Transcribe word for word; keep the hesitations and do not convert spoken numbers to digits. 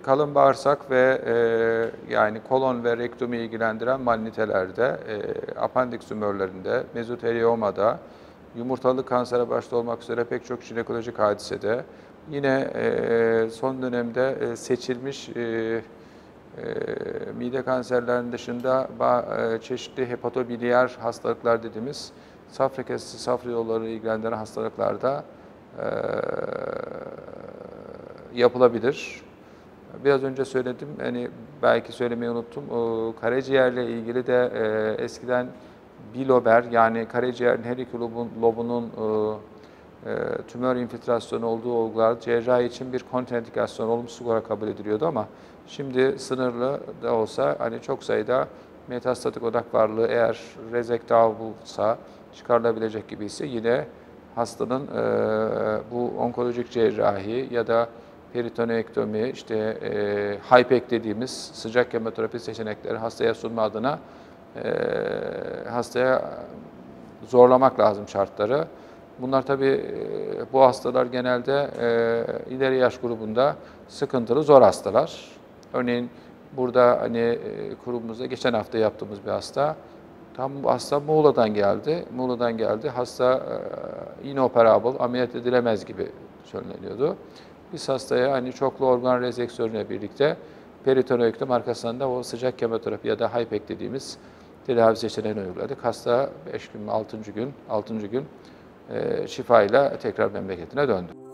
kalın bağırsak ve e, yani kolon ve rektumu ilgilendiren malignitelerde, e, apandiks tümörlerinde, mezoteliomada, yumurtalık kansere başta olmak üzere pek çok jinekolojik hadisede, yine e, son dönemde e, seçilmiş e, e, mide kanserlerinin dışında e, çeşitli hepatobiliyer hastalıklar dediğimiz safra kesesi, safra yolları ilgilendiren hastalıklarda e, yapılabilir. Biraz önce söyledim, hani belki söylemeyi unuttum. O, karaciğerle ilgili de e, eskiden bilober, yani karaciğerin her iki lobun, lobunun e, e, tümör infiltrasyonu olduğu olgular cerrahi için bir kontraindikasyon, olumsuz olarak kabul ediliyordu ama şimdi sınırlı da olsa hani çok sayıda metastatik odak varlığı eğer rezektabılsa, çıkarılabilecek gibi ise yine hastanın e, bu onkolojik cerrahi ya da peritoneektomi, işte e, HIPEC dediğimiz sıcak kemoterapi seçenekleri hastaya sunma adına e, hastaya zorlamak lazım şartları. Bunlar tabii e, bu hastalar genelde e, ileri yaş grubunda sıkıntılı, zor hastalar. Örneğin burada hani e, kurumumuzda geçen hafta yaptığımız bir hasta. Tam bu hasta Muğla'dan geldi. Muğla'dan geldi. Hasta e, inoperable, ameliyat edilemez gibi söyleniyordu. Biz hastaya hani çoklu organ rezeksiyonuyla birlikte peritoneektom arkasında o sıcak kemoterapi ya da HIPEC dediğimiz tedavi seçeneğini uyguladık. Hasta beş gün, altıncı gün, altıncı gün e, şifayla tekrar memleketine döndü.